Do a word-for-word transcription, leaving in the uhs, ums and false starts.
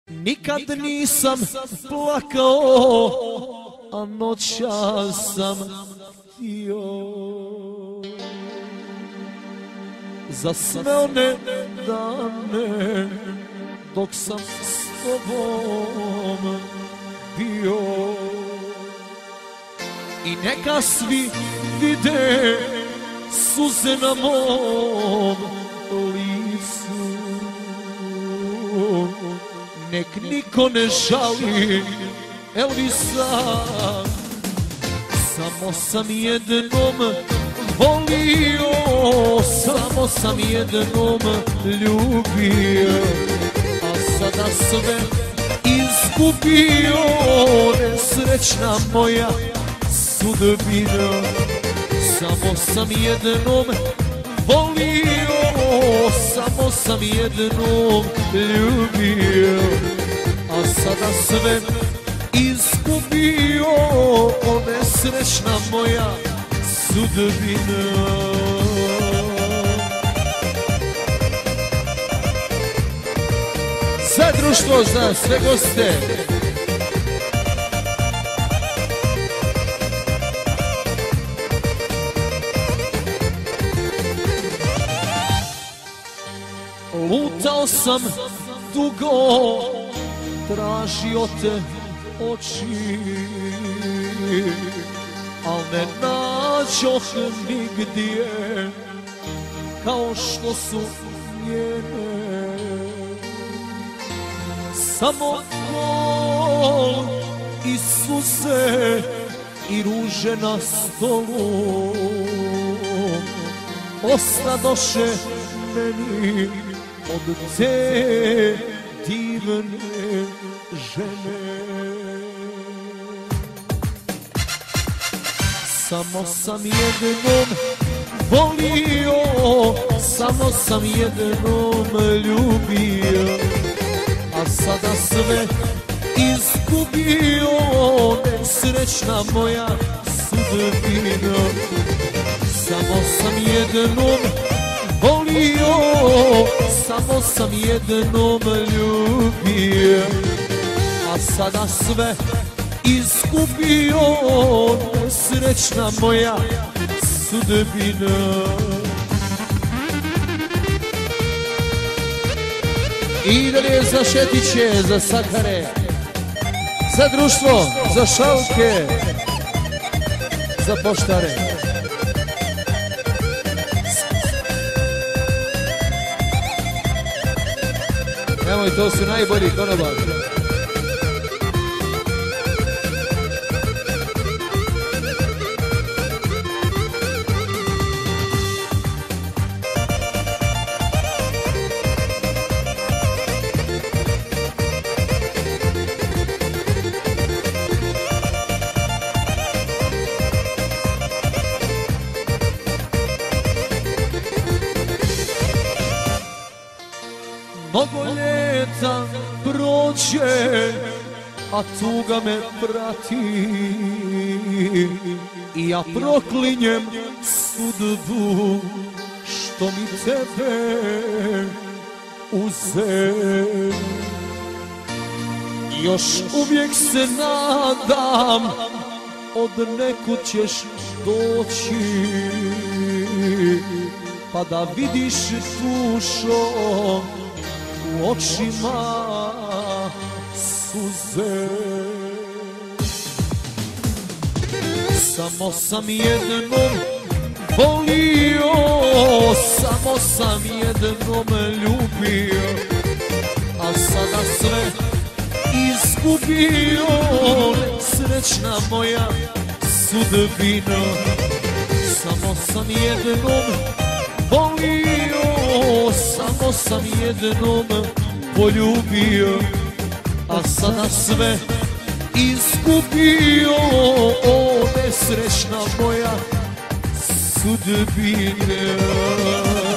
Nikad nisam plakao, a noćas sam htio za sve one dane dok sam s tobom bio. I neka svi vide suze na mom licu, nek niko ne žali Elvisa. Samo sam jednom volio, samo sam jednom ljubio, a sada sve izgubio, nesrećna moja sudbina. Samo sam jednom volio, samo sam jednom ljubio, a sada sve izgubio, o nesrećna moja sudbina. Sve društvo za sve goste. Lutao sam dugo, tražio te oči, al ne nađoh nigdje kao što su njene. Samo bol i suze i ruže na stolu ostadoše meni od te divne žene. Samo sam jednom volio, samo sam jednom ljubio, a sada sve izgubio, nesrećna moja sudbina. Samo sam jednom volio, samo sam jednom ljubio, a sada sve izgubio, nesrećna moja sudbina. I dalje za šetiće, za sakare, za društvo, za šalke, za poštare. Nemoj, to su najbolji konobari. Mnogo ljeta prođe, a tuga me prati, i ja proklinjem sudbu što mi tebe uze. Još uvijek se nadam, od nekud ćeš doći, pa da vidiš dušo u očima suze. Samo sam jednom volio, samo sam jednom ljubio, a sada sve izgubio, nesrećna moja sudbina. Samo sam jednom volio, samo sam jednom poljubio, a sada sve izgubio, o nesrećna moja sudbina.